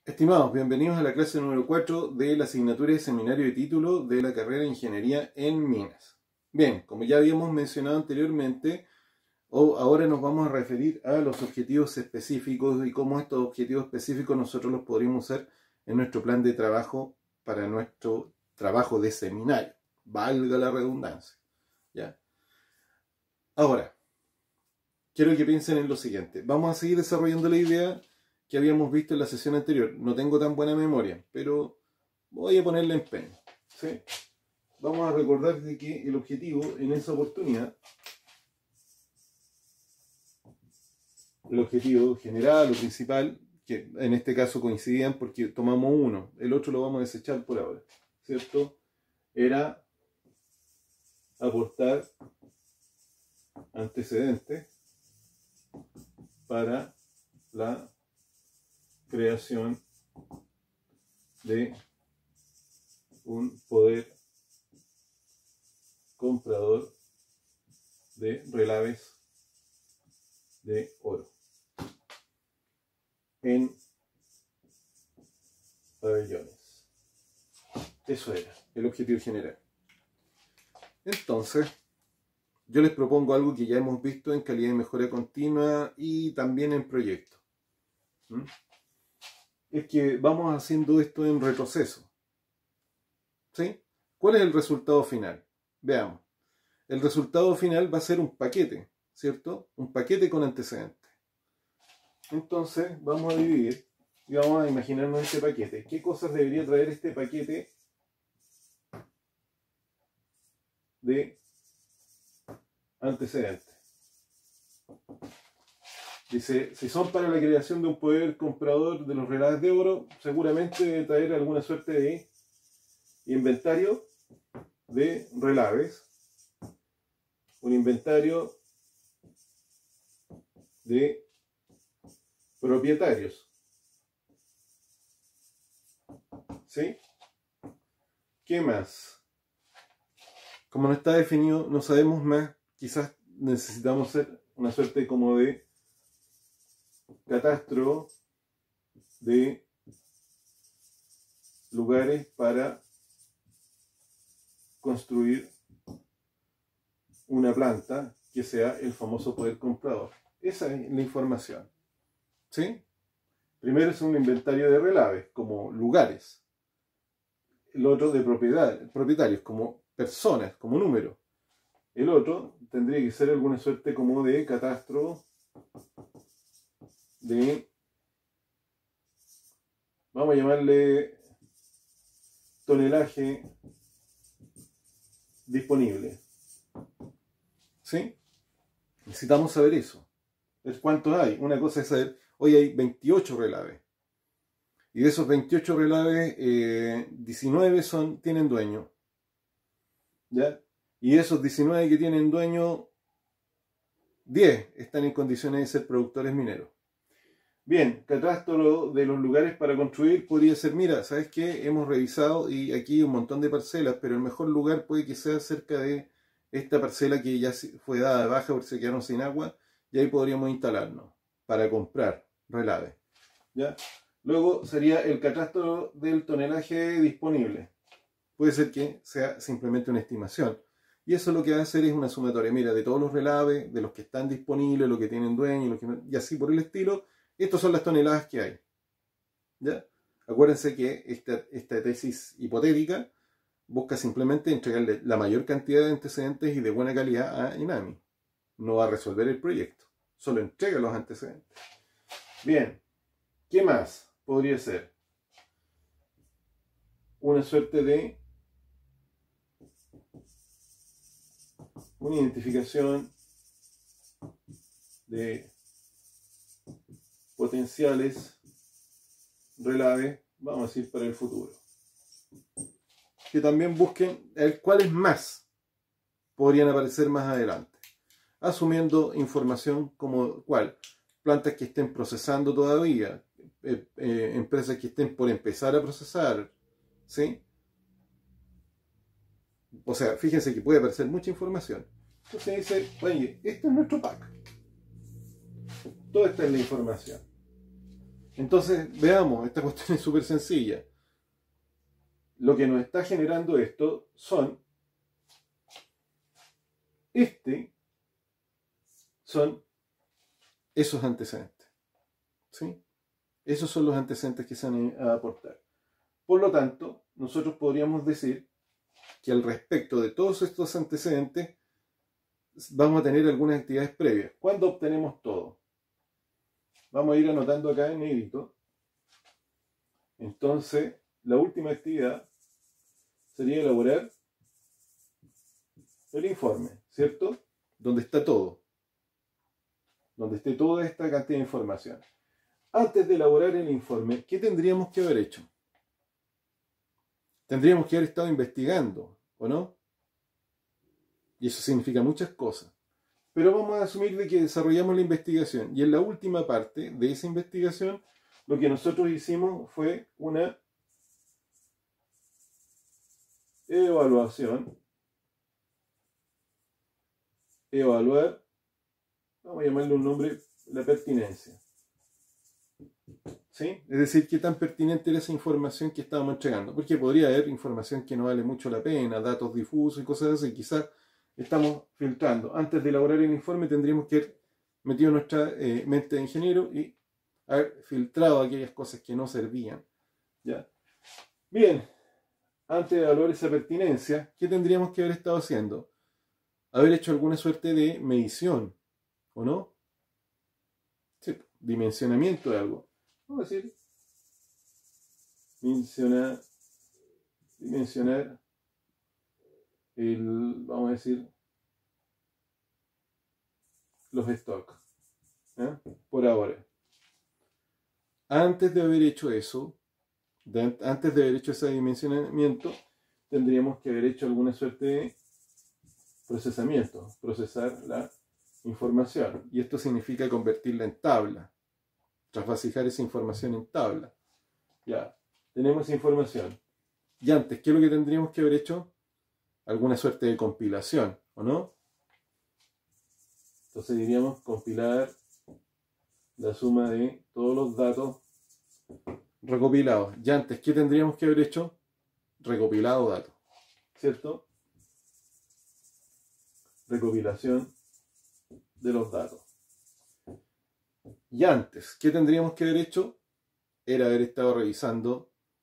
Estimados, bienvenidos a la clase número 4 de la asignatura de seminario de título de la carrera de Ingeniería en Minas. Bien, como ya habíamos mencionado anteriormente, ahora nos vamos a referir a los objetivos específicos y cómo estos objetivos específicos nosotros los podríamos usar en nuestro plan de trabajo para nuestro trabajo de seminario. Valga la redundancia. ¿Ya? Ahora, quiero que piensen en lo siguiente. Vamos a seguir desarrollando la idea que habíamos visto en la sesión anterior. No tengo tan buena memoria, pero voy a ponerle empeño. ¿Sí? Vamos a recordar de que el objetivo en esa oportunidad, el objetivo general o principal, que en este caso coincidían porque tomamos uno, el otro lo vamos a desechar por ahora, ¿cierto? Era aportar antecedentes para la creación de un poder comprador de relaves de oro en pabellones. Eso era el objetivo general. Entonces, yo les propongo algo que ya hemos visto en calidad de mejora continua y también en proyectos. Es que vamos haciendo esto en retroceso. ¿Sí? ¿Cuál es el resultado final? Veamos. El resultado final va a ser un paquete, ¿cierto? Un paquete con antecedentes. Entonces, vamos a dividir y vamos a imaginarnos este paquete. ¿Qué cosas debería traer este paquete de antecedentes? Dice, si son para la creación de un poder comprador de los relaves de oro, seguramente debe traer alguna suerte de inventario de relaves, un inventario de propietarios. ¿Sí? ¿Qué más? Como no está definido, no sabemos más, quizás necesitamos hacer una suerte como de catastro de lugares para construir una planta que sea el famoso poder comprador. Esa es la información. ¿Sí? Primero es un inventario de relaves, como lugares. El otro de propietarios, como personas, como número. El otro tendría que ser alguna suerte como de catastro de, vamos a llamarle tonelaje disponible. ¿Sí? Necesitamos saber eso. Es cuántos hay. Una cosa es saber, hoy hay 28 relaves. Y de esos 28 relaves, 19 tienen dueño. ¿Ya? Y de esos 19 que tienen dueño, 10 están en condiciones de ser productores mineros. Bien, catastro de los lugares para construir podría ser, mira, ¿sabes qué? Hemos revisado y aquí hay un montón de parcelas, pero el mejor lugar puede que sea cerca de esta parcela que ya fue dada de baja porque se quedaron sin agua, y ahí podríamos instalarnos para comprar relaves. ¿Ya? Luego sería el catastro del tonelaje disponible. Puede ser que sea simplemente una estimación. Y eso lo que va a hacer es una sumatoria, mira, de todos los relaves, de los que están disponibles, los que tienen dueño, los que no, y así por el estilo. Estas son las toneladas que hay. ¿Ya? Acuérdense que esta tesis hipotética busca simplemente entregarle la mayor cantidad de antecedentes y de buena calidad a INAMI. No va a resolver el proyecto, solo entrega los antecedentes. Bien, ¿qué más podría ser? Una suerte de una identificación de potenciales relaves, vamos a decir, para el futuro. Que también busquen cuáles más podrían aparecer más adelante. Asumiendo información como cuál. Plantas que estén procesando todavía, empresas que estén por empezar a procesar, ¿sí? O sea, fíjense que puede aparecer mucha información. Entonces dice, oye, este es nuestro pack. Toda esta es la información. Entonces, veamos, esta cuestión es súper sencilla. Lo que nos está generando esto son esos antecedentes. ¿Sí? Esos son los antecedentes que se van a aportar. Por lo tanto, nosotros podríamos decir que al respecto de todos estos antecedentes vamos a tener algunas actividades previas. ¿Cuándo obtenemos todo? Vamos a ir anotando acá en negrito. Entonces, la última actividad sería elaborar el informe, ¿cierto? Donde está todo. Donde esté toda esta cantidad de información. Antes de elaborar el informe, ¿qué tendríamos que haber hecho? Tendríamos que haber estado investigando, ¿o no? Y eso significa muchas cosas. Pero vamos a asumir de que desarrollamos la investigación. Y en la última parte de esa investigación, lo que nosotros hicimos fue una evaluación. Evaluar, vamos a llamarle un nombre, la pertinencia. ¿Sí? Es decir, qué tan pertinente era esa información que estábamos entregando. Porque podría haber información que no vale mucho la pena, datos difusos y cosas así. Quizás estamos filtrando. Antes de elaborar el informe tendríamos que haber metido nuestra mente de ingeniero y haber filtrado aquellas cosas que no servían. ¿Ya? Bien, antes de evaluar esa pertinencia, ¿qué tendríamos que haber estado haciendo? Haber hecho alguna suerte de medición, ¿o no? Sí, dimensionamiento de algo. Vamos a decir, dimensionar vamos a decir, los stocks, ¿eh? Por ahora. Antes de haber hecho eso, antes de haber hecho ese dimensionamiento, tendríamos que haber hecho alguna suerte de procesamiento, procesar la información. Y esto significa convertirla en tabla, trasvasijar esa información en tabla. Ya, tenemos información. Y antes, ¿qué es lo que tendríamos que haber hecho? Alguna suerte de compilación, ¿o no? Entonces diríamos compilar la suma de todos los datos recopilados. Y antes, ¿qué tendríamos que haber hecho? Recopilado datos, ¿cierto? Recopilación de los datos. Y antes, ¿qué tendríamos que haber hecho? Era haber estado revisar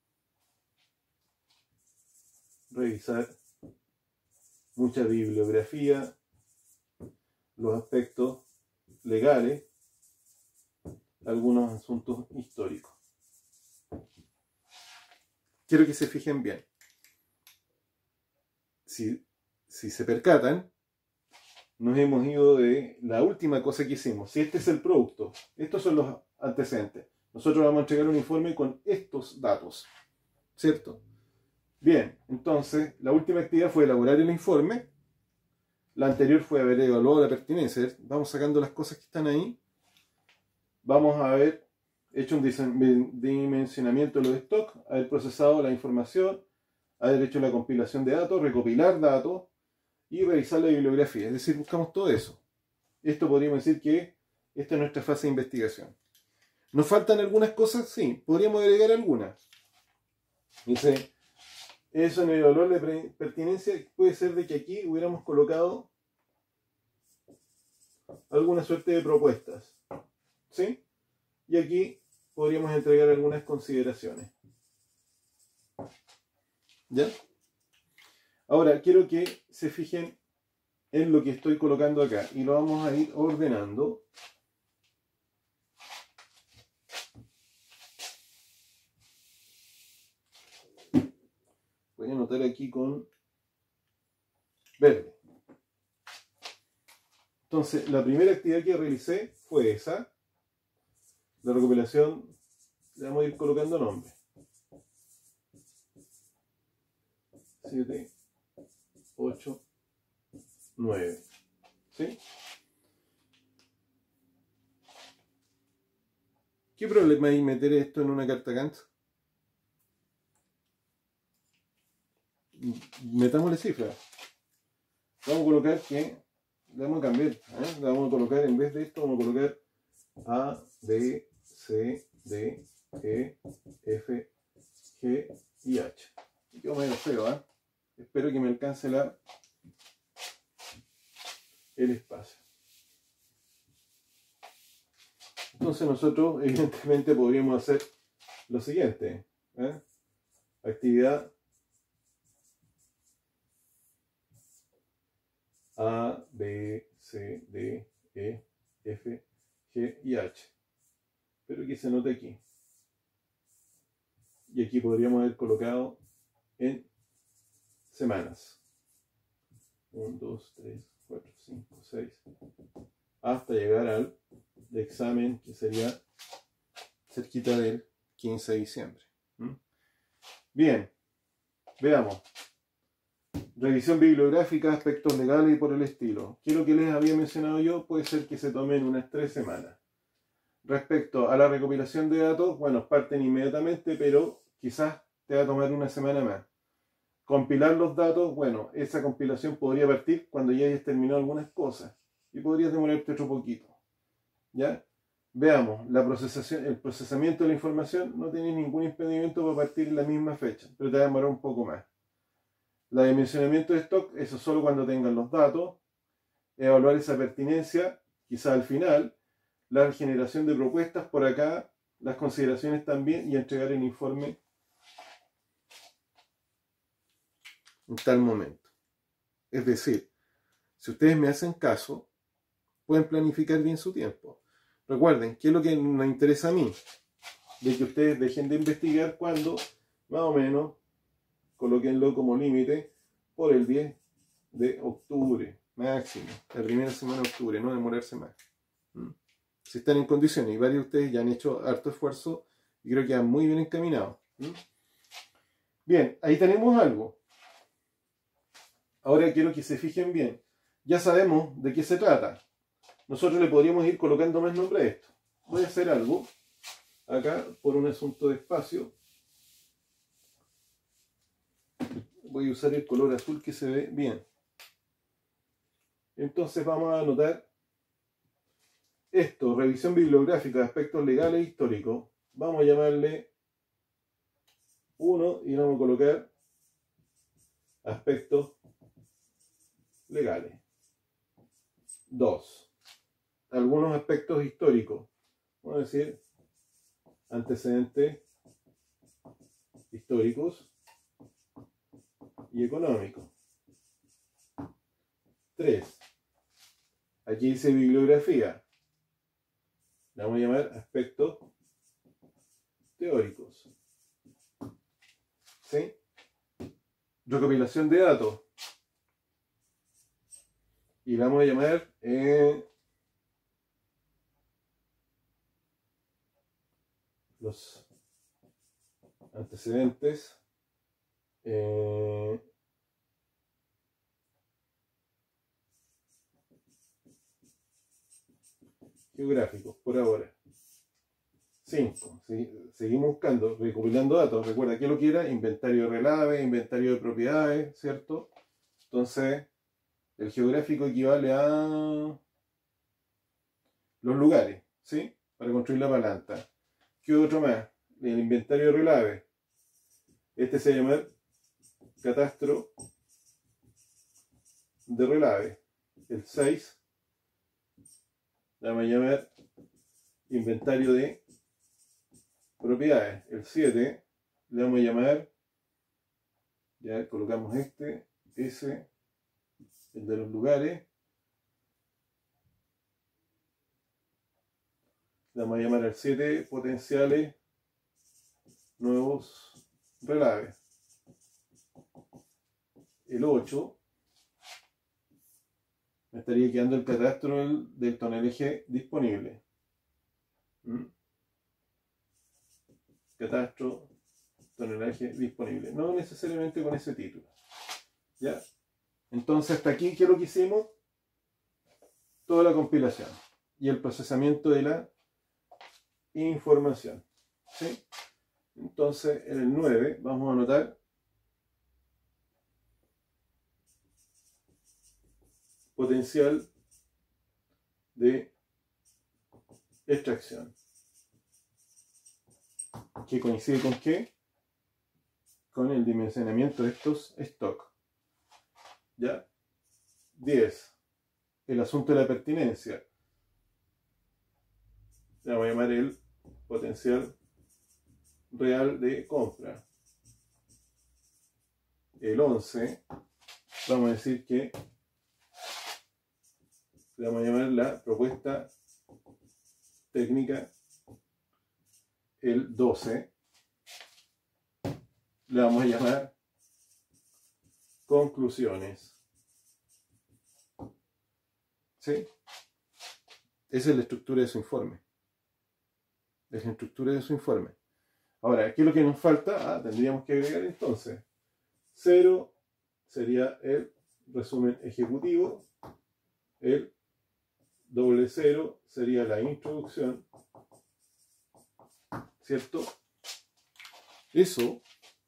mucha bibliografía, los aspectos legales, algunos asuntos históricos. Quiero que se fijen bien. Si se percatan, nos hemos ido de la última cosa que hicimos. Si este es el producto, estos son los antecedentes. Nosotros vamos a entregar un informe con estos datos, ¿cierto? Bien, entonces la última actividad fue elaborar el informe. La anterior fue haber evaluado la pertinencia. Vamos sacando las cosas que están ahí. Vamos a haber hecho un dimensionamiento de los stocks, haber procesado la información, haber hecho la compilación de datos, recopilar datos y revisar la bibliografía. Es decir, buscamos todo eso. Esto podríamos decir que esta es nuestra fase de investigación. ¿Nos faltan algunas cosas? Sí, podríamos agregar algunas. Dice, eso en el valor de pertinencia puede ser de que aquí hubiéramos colocado alguna suerte de propuestas. ¿Sí? Y aquí podríamos entregar algunas consideraciones. ¿Ya? Ahora, quiero que se fijen en lo que estoy colocando acá. Y lo vamos a ir ordenando. Voy a anotar aquí con verde. Entonces, la primera actividad que realicé fue esa. La recopilación, le vamos a ir colocando nombre. 7, 8, 9. ¿Sí? ¿Qué problema hay meter esto en una carta Gantt? Metámosle cifras. Vamos a colocar que, le vamos a cambiar, le vamos a colocar, en vez de esto, vamos a colocar A, B, C, D, E, F, G y H. Me quedo medio feo, ¿eh? Espero que me alcance el espacio. Entonces nosotros evidentemente podríamos hacer lo siguiente, ¿eh? Actividad A, B, C, D, E, F, G y H. Pero que se note aquí. Y aquí podríamos haber colocado en semanas. 1, 2, 3, 4, 5, 6. Hasta llegar al examen que sería cerquita del 15 de diciembre. Bien, veamos. Revisión bibliográfica, aspectos legales y por el estilo. ¿Qué es lo que les había mencionado yo? Puede ser que se tomen unas 3 semanas. Respecto a la recopilación de datos, bueno, parten inmediatamente, pero quizás te va a tomar una semana más. Compilar los datos, bueno, esa compilación podría partir cuando ya hayas terminado algunas cosas y podrías demorarte otro poquito. ¿Ya? Veamos, el procesamiento de la información no tiene ningún impedimento para partir en la misma fecha, pero te va a demorar un poco más. La dimensionamiento de stock, eso solo cuando tengan los datos. Evaluar esa pertinencia, quizá al final. La generación de propuestas por acá, las consideraciones también, y entregar el informe en tal momento. Es decir, si ustedes me hacen caso, pueden planificar bien su tiempo. Recuerden, ¿qué es lo que me interesa a mí? De que ustedes dejen de investigar cuando, más o menos, colóquenlo como límite por el 10 de octubre, máximo, la primera semana de octubre, no demorarse más. Si están en condiciones, y varios de ustedes ya han hecho harto esfuerzo y creo que han muy bien encaminados. Bien, ahí tenemos algo. Ahora quiero que se fijen bien. Ya sabemos de qué se trata. Nosotros le podríamos ir colocando más nombre a esto. Voy a hacer algo acá por un asunto de espacio. Voy a usar el color azul que se ve bien. Entonces vamos a anotar esto, revisión bibliográfica de aspectos legales e históricos. Vamos a llamarle 1 y vamos a colocar aspectos legales. 2. Algunos aspectos históricos. Vamos a decir antecedentes históricos y económicos. 3. Aquí dice bibliografía. Le vamos a llamar aspectos teóricos. ¿Sí? Recopilación de datos. Y la vamos a llamar los antecedentes geográficos, por ahora. 5. Seguimos buscando, recopilando datos. Recuerda que lo que era inventario de relave, inventario de propiedades, ¿cierto? Entonces, el geográfico equivale a los lugares, ¿sí? Para construir la planta. ¿Qué otro más? El inventario de relave. Este se llama catastro de relave. El 6 le vamos a llamar inventario de propiedades. El 7 le vamos a llamar, ya colocamos ese, el de los lugares. Le vamos a llamar al 7 potenciales nuevos relaves. El 8 me estaría quedando el catastro del tonelaje disponible. Catastro, tonelaje disponible. No necesariamente con ese título. ¿Ya? Entonces, hasta aquí, ¿qué es lo que hicimos? Toda la compilación y el procesamiento de la información. ¿Sí? Entonces, en el 9 vamos a anotar potencial de extracción. que coincide con qué? Con el dimensionamiento de estos stock. ¿Ya? 10. El asunto de la pertinencia. Le vamos a llamar el potencial real de compra. El 11, vamos a decir que le vamos a llamar la propuesta técnica. El 12 le vamos a llamar conclusiones. ¿Sí? Esa es la estructura de su informe. Es la estructura de su informe. Ahora, ¿qué es lo que nos falta? Tendríamos que agregar entonces. 0 sería el resumen ejecutivo. El doble 0 sería la introducción. ¿Cierto? Eso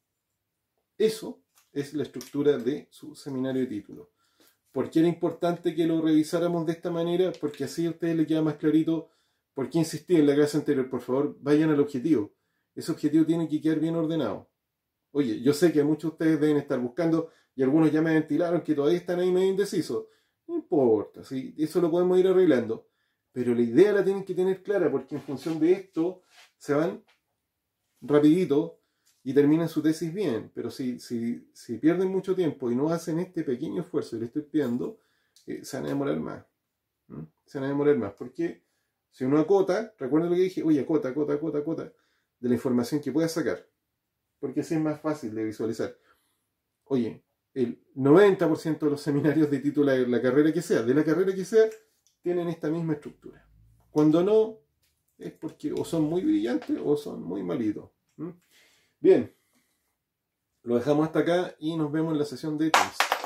es la estructura de su seminario de título. ¿Por qué era importante que lo revisáramos de esta manera? Porque así a ustedes les queda más clarito por qué insistí en la clase anterior. Por favor, vayan al objetivo. Ese objetivo tiene que quedar bien ordenado. Oye, yo sé que muchos de ustedes deben estar buscando y algunos ya me ventilaron que todavía están ahí medio indecisos. No importa, ¿sí? Eso lo podemos ir arreglando. Pero la idea la tienen que tener clara porque en función de esto se van rapidito y terminan su tesis bien. Pero si pierden mucho tiempo y no hacen este pequeño esfuerzo que les estoy pidiendo, se van a demorar más. Se van a demorar más. Porque si uno acota, recuerden lo que dije, oye, acota de la información que pueda sacar. Porque así es más fácil de visualizar. Oye, el 90% de los seminarios de título de la carrera que sea, tienen esta misma estructura. Cuando no, es porque o son muy brillantes o son muy malitos. Bien, lo dejamos hasta acá y nos vemos en la sesión de test.